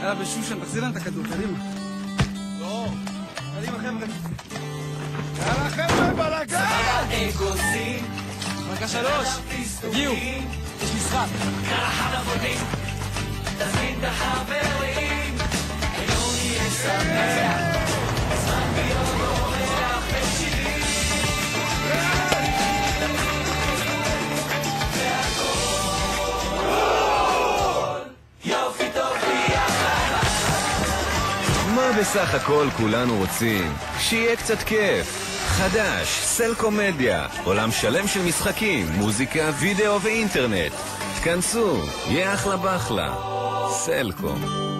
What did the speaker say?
ושושן, תחזיר להם את הכדור, קדימה. לא, קדימה חבר'ה. יאללה חבר'ה, בלגן! דקה 3, הגיעו, יש משחק. קרחת הבונים, תזמין את החברים, היום יהיה שמח, זמן ביום אורח בשירים, והכל יופי טוב ביחד. מה בסך הכל כולנו רוצים? שיהיה קצת כיף. חדש, סלקום מדיה, עולם שלם של משחקים, מוזיקה, וידאו ואינטרנט. כנסו, יהיה אחלה בחלה. סלקום.